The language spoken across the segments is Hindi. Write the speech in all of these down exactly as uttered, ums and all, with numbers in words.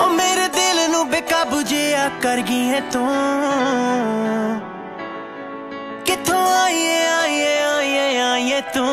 ओ मेरे दिल नू बेकाबू जिया कर गई है तू। किथों आईए आईए आईए आईए तू।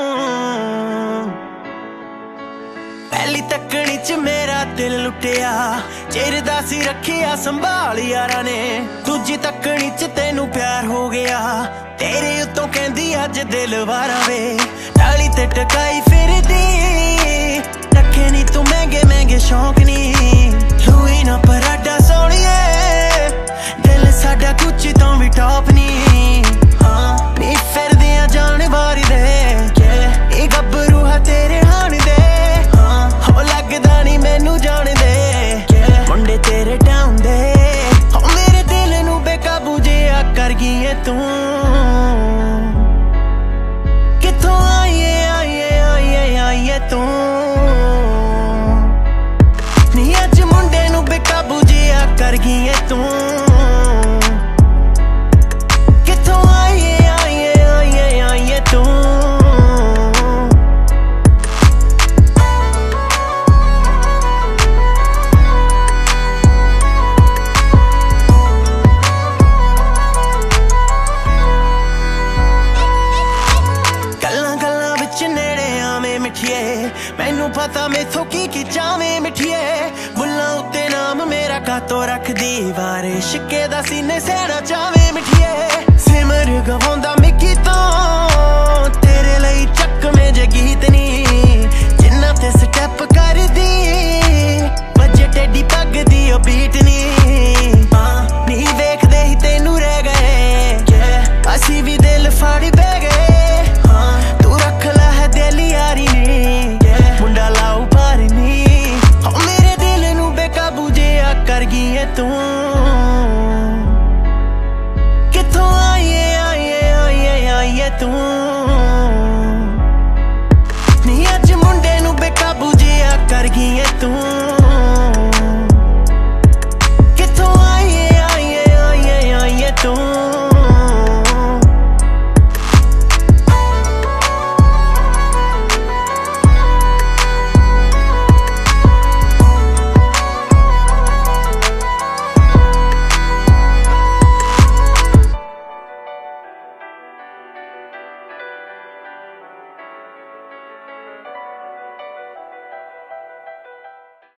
पहली तकनी च मेरा दिल लुटिया, चिरदा सी रखिया संभाल यारा ने। दूजी तकनी च तेनू प्यार हो गया, तेरे उत्तों कहंदी अज दिल वारा वे। टाली ते टकाई फिरदी, रखे नी तू महंगे महंगे शौक नी। लुई ना पराडा सोनिए, दिल साडा कुछ तो भी टॉप नी। हाँ नी फिरदे आ जान बारी दे, ये गब्बरू हा तेरे हान दे। हाँ हो लगदा नी मैनू जान दे, मुंडे तेरे डाउन दे। हो मेरे दिल नू बेकाबू जिया कर गई है तू। किथों आईए आईए आईए आईए तू। नी अज मुंडे नू बेकाबू जिया कर गई है तू। किथों आईए आईए आईए आईए तू। मैनू पता मैथों की की जावे मिठिए, बुल्लां उत्ते नाम मेरा कातों रख दी। वारे शिक्के दा सीने सहना चावे मिठिए, सिमर गवांदा मिकी तो तेरे लई चक में जे गीत नी। जिन्ना ते स्टैप कर दी, बजे टेडी पग दी ओ बीट नी। हाँ नी वेखदे ही तेनू रह गए, असी भी दिल फाड़ी बह गए। हाँ तू रख ला है दिल यारी नी, मुंडा लाऊ पार नी। हो मेरे दिल नू बेकाबू जिया कर गई है तू। किथों आईए आईए आईए आईए तू। नी अज मुंडे नू बेकाबू जिया कर गई है तू।